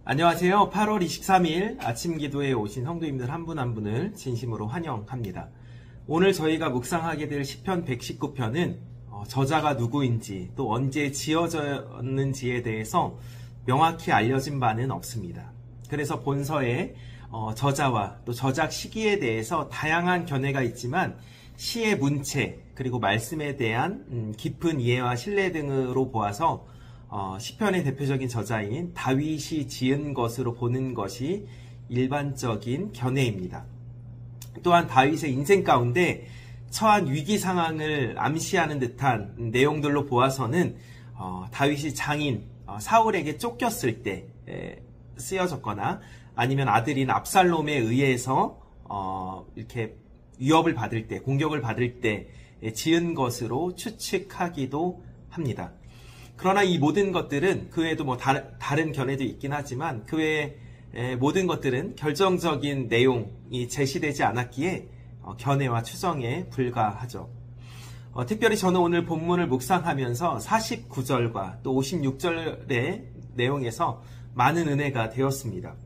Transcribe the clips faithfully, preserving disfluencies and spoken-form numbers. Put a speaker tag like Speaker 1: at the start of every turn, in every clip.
Speaker 1: 안녕하세요. 팔월 이십삼일 아침 기도에 오신 성도님들 한 분 한 분을 진심으로 환영합니다. 오늘 저희가 묵상하게 될 시편 백십구 편은 저자가 누구인지 또 언제 지어졌는지에 대해서 명확히 알려진 바는 없습니다. 그래서 본서에 저자와 또 저작 시기에 대해서 다양한 견해가 있지만 시의 문체 그리고 말씀에 대한 깊은 이해와 신뢰 등으로 보아서 어, 시편의 대표적인 저자인 다윗이 지은 것으로 보는 것이 일반적인 견해입니다. 또한 다윗의 인생 가운데 처한 위기 상황을 암시하는 듯한 내용들로 보아서는 어, 다윗이 장인 어, 사울에게 쫓겼을 때 에, 쓰여졌거나 아니면 아들인 압살롬에 의해서 어, 이렇게 위협을 받을 때, 공격을 받을 때 지은 것으로 추측하기도 합니다. 그러나 이 모든 것들은 그 외에도 뭐 다른, 다른 견해도 있긴 하지만 그 외에 모든 것들은 결정적인 내용이 제시되지 않았기에 어, 견해와 추정에 불과하죠. 어, 특별히 저는 오늘 본문을 묵상하면서 사십구 절과 또 오십육 절의 내용에서 많은 은혜가 되었습니다.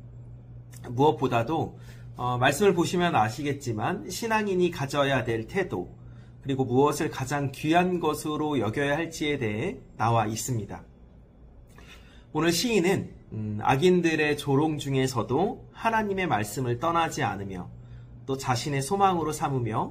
Speaker 1: 무엇보다도 어, 말씀을 보시면 아시겠지만 신앙인이 가져야 될 태도 그리고 무엇을 가장 귀한 것으로 여겨야 할지에 대해 나와 있습니다. 오늘 시인은 음, 악인들의 조롱 중에서도 하나님의 말씀을 떠나지 않으며 또 자신의 소망으로 삼으며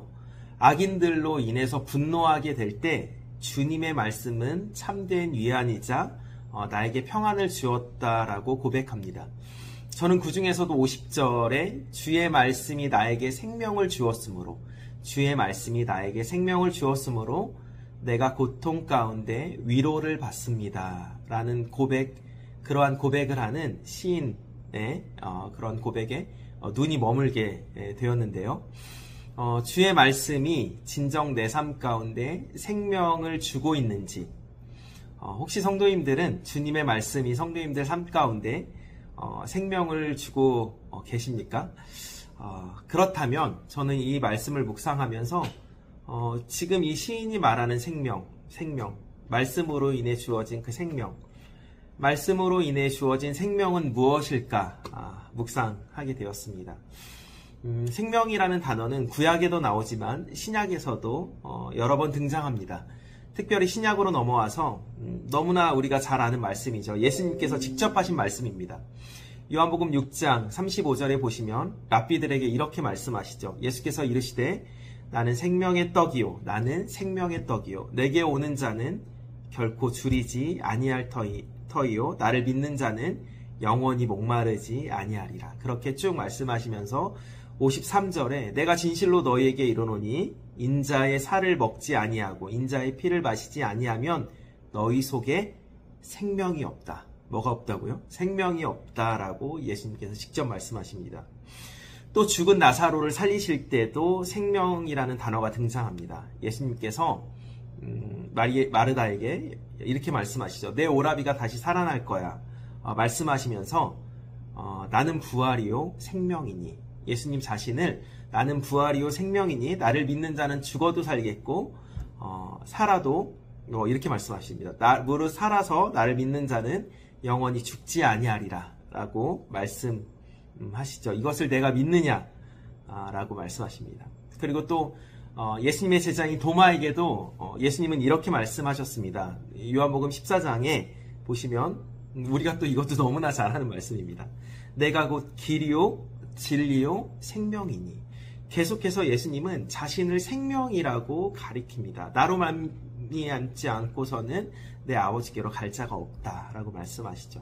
Speaker 1: 악인들로 인해서 분노하게 될 때 주님의 말씀은 참된 위안이자 어, 나에게 평안을 주었다라고 고백합니다. 저는 그 중에서도 오십 절에 주의 말씀이 나에게 생명을 주었으므로 주의 말씀이 나에게 생명을 주었으므로 내가 고통 가운데 위로를 받습니다. 라는 고백, 그러한 고백을 하는 시인의 어, 그런 고백에 어, 눈이 머물게 되었는데요. 어, 주의 말씀이 진정 내 삶 가운데 생명을 주고 있는지, 어, 혹시 성도님들은 주님의 말씀이 성도님들 삶 가운데 어, 생명을 주고 어, 계십니까? 어, 그렇다면 저는 이 말씀을 묵상하면서 어, 지금 이 시인이 말하는 생명, 생명, 말씀으로 인해 주어진 그 생명, 말씀으로 인해 주어진 생명은 무엇일까 아, 묵상하게 되었습니다. 음, 생명이라는 단어는 구약에도 나오지만 신약에서도 어, 여러 번 등장합니다. 특별히 신약으로 넘어와서 음, 너무나 우리가 잘 아는 말씀이죠. 예수님께서 직접 하신 말씀입니다. 요한복음 육 장 삼십오 절에 보시면 랍비들에게 이렇게 말씀하시죠. 예수께서 이르시되 나는 생명의 떡이요 나는 생명의 떡이요 내게 오는 자는 결코 줄이지 아니할 터이, 터이요 나를 믿는 자는 영원히 목마르지 아니하리라. 그렇게 쭉 말씀하시면서 오십삼 절에 내가 진실로 너희에게 이르노니 인자의 살을 먹지 아니하고 인자의 피를 마시지 아니하면 너희 속에 생명이 없다. 뭐가 없다고요? 생명이 없다라고 예수님께서 직접 말씀하십니다. 또 죽은 나사로를 살리실 때도 생명이라는 단어가 등장합니다. 예수님께서 음, 마리, 마르다에게 이렇게 말씀하시죠. 내 오라비가 다시 살아날 거야. 어, 말씀하시면서 어, 나는 부활이요 생명이니 예수님 자신을 나는 부활이요 생명이니 나를 믿는 자는 죽어도 살겠고 어, 살아도 어, 이렇게 말씀하십니다. 나, 무릇 살아서 나를 믿는 자는 영원히 죽지 아니하리라 라고 말씀하시죠. 이것을 내가 믿느냐 라고 말씀하십니다. 그리고 또 예수님의 제자인 도마에게도 예수님은 이렇게 말씀하셨습니다. 요한복음 십사 장에 보시면 우리가 또 이것도 너무나 잘 하는 말씀입니다. 내가 곧 길이요 진리요 생명이니. 계속해서 예수님은 자신을 생명이라고 가리킵니다. 나로 말미암지 않고서는 내 아버지께로 갈 자가 없다라고 말씀하시죠.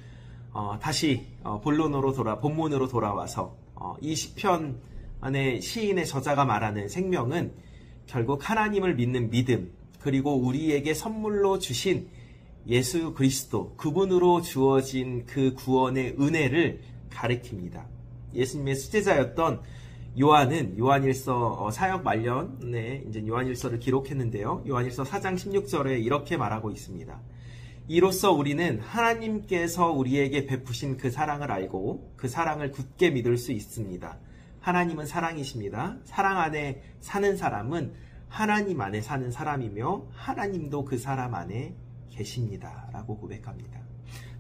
Speaker 1: 어, 다시 어, 본론으로 돌아 본문으로 돌아와서 어, 이 시편 안에 시인의 저자가 말하는 생명은 결국 하나님을 믿는 믿음 그리고 우리에게 선물로 주신 예수 그리스도 그분으로 주어진 그 구원의 은혜를 가리킵니다. 예수님의 수제자였던 요한은 요한일서 사역 말년에 이제 요한일서를 기록했는데요. 요한일서 사 장 십육 절에 이렇게 말하고 있습니다. 이로써 우리는 하나님께서 우리에게 베푸신 그 사랑을 알고 그 사랑을 굳게 믿을 수 있습니다. 하나님은 사랑이십니다. 사랑 안에 사는 사람은 하나님 안에 사는 사람이며 하나님도 그 사람 안에 계십니다. 라고 고백합니다.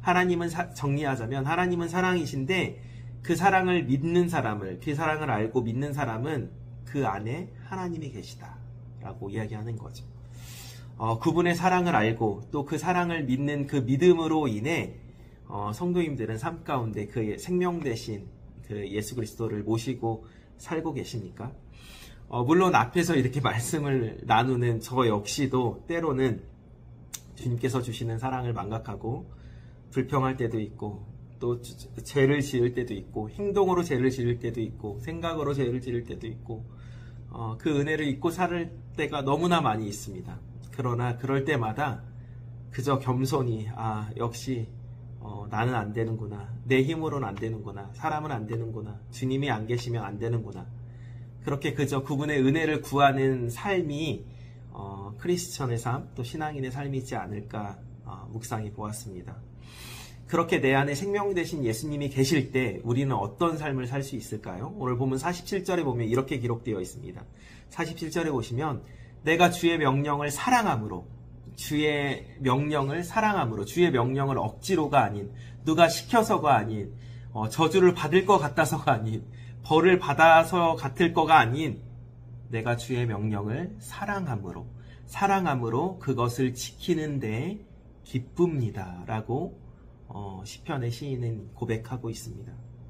Speaker 1: 하나님은 사, 정리하자면 하나님은 사랑이신데 그 사랑을 믿는 사람을, 그 사랑을 알고 믿는 사람은 그 안에 하나님이 계시다 라고 이야기하는 거죠. 어, 그분의 사랑을 알고 또 그 사랑을 믿는 그 믿음으로 인해 어, 성도님들은 삶 가운데 그 생명 대신 그 예수 그리스도를 모시고 살고 계십니까? 어, 물론 앞에서 이렇게 말씀을 나누는 저 역시도 때로는 주님께서 주시는 사랑을 망각하고 불평할 때도 있고 또 죄를 지을 때도 있고 행동으로 죄를 지을 때도 있고 생각으로 죄를 지을 때도 있고 어, 그 은혜를 잊고 살 때가 너무나 많이 있습니다. 그러나 그럴 때마다 그저 겸손히 아 역시 어, 나는 안 되는구나, 내 힘으로는 안 되는구나, 사람은 안 되는구나, 주님이 안 계시면 안 되는구나, 그렇게 그저 그분의 은혜를 구하는 삶이 어, 크리스천의 삶, 또 신앙인의 삶이지 않을까 어, 묵상해 보았습니다. 그렇게 내 안에 생명 되신 예수님이 계실 때 우리는 어떤 삶을 살 수 있을까요? 오늘 보면 사십칠 절에 보면 이렇게 기록되어 있습니다. 사십칠 절에 보시면 내가 주의 명령을 사랑함으로, 주의 명령을 사랑함으로, 주의 명령을 억지로가 아닌, 누가 시켜서가 아닌, 어, 저주를 받을 것 같아서가 아닌, 벌을 받아서 같을 거가 아닌, 내가 주의 명령을 사랑함으로, 사랑함으로 그것을 지키는데 기쁩니다 라고 어, 시편의 시인은 고백하고 있습니다.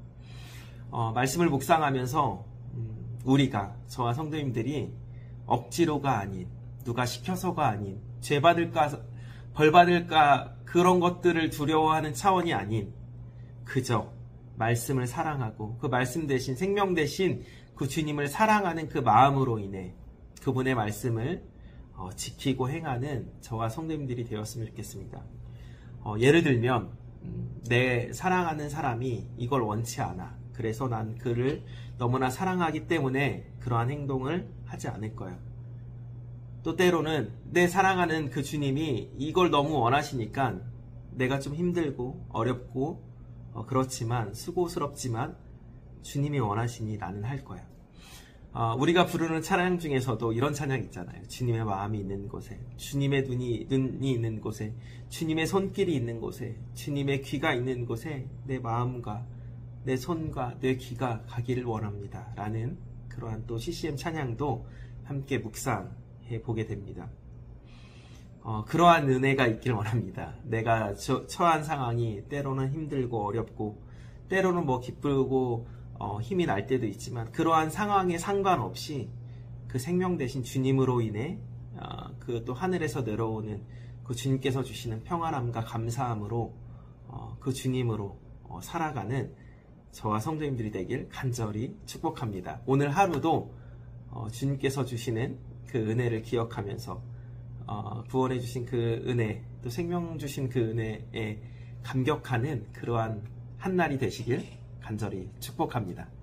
Speaker 1: 어, 말씀을 묵상하면서 음, 우리가, 저와 성도님들이 억지로가 아닌, 누가 시켜서가 아닌, 죄 받을까, 벌 받을까, 그런 것들을 두려워하는 차원이 아닌, 그저 말씀을 사랑하고 그 말씀 대신, 생명 대신 그 주님을 사랑하는 그 마음으로 인해 그분의 말씀을 어, 지키고 행하는 저와 성도님들이 되었으면 좋겠습니다. 어, 예를 들면 음, 내 사랑하는 사람이 이걸 원치 않아. 그래서 난 그를 너무나 사랑하기 때문에 그러한 행동을 하지 않을 거야. 또 때로는 내 사랑하는 그 주님이 이걸 너무 원하시니까 내가 좀 힘들고 어렵고 어, 그렇지만 수고스럽지만 주님이 원하시니 나는 할 거야. 어, 우리가 부르는 찬양 중에서도 이런 찬양 있잖아요. 주님의 마음이 있는 곳에, 주님의 눈이, 눈이 있는 곳에, 주님의 손길이 있는 곳에, 주님의 귀가 있는 곳에 내 마음과 내 손과 내 귀가 가기를 원합니다 라는 그러한 또 씨씨엠 찬양도 함께 묵상해 보게 됩니다. 어, 그러한 은혜가 있길 원합니다. 내가 저, 처한 상황이 때로는 힘들고 어렵고 때로는 뭐 기쁘고 어, 힘이 날 때도 있지만 그러한 상황에 상관없이 그 생명 되신 주님으로 인해 어, 그 또 하늘에서 내려오는 그 주님께서 주시는 평안함과 감사함으로 어, 그 주님으로 어, 살아가는 저와 성도님들이 되길 간절히 축복합니다. 오늘 하루도 어, 주님께서 주시는 그 은혜를 기억하면서 어, 구원해 주신 그 은혜, 또 생명 주신 그 은혜에 감격하는 그러한 한 날이 되시길 간절히 축복합니다.